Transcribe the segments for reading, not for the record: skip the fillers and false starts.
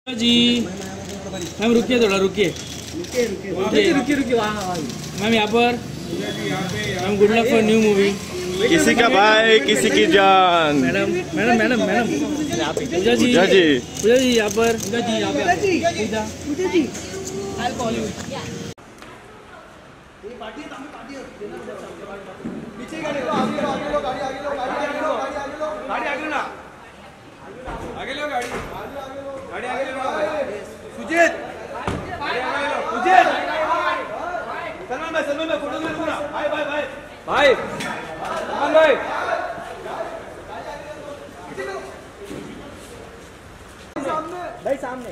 जी ma'am रुकिए थोड़ा रुकिए मैम यहाँ पर ma'am good luck for new movie. Kisi Ka Bhai Kisi Ki Jaan. Madam madam madam madam Pooja ji यहाँ पर सुजीत सलमान भाई फोटो में लूंगा भाई सलमान भाई सामने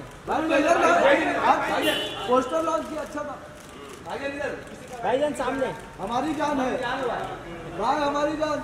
पोस्टर लॉन्च किया अच्छा था भाईजान सामने हमारी जान है भाई हमारी जान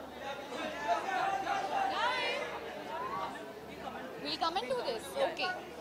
We'll come and do this. Okay.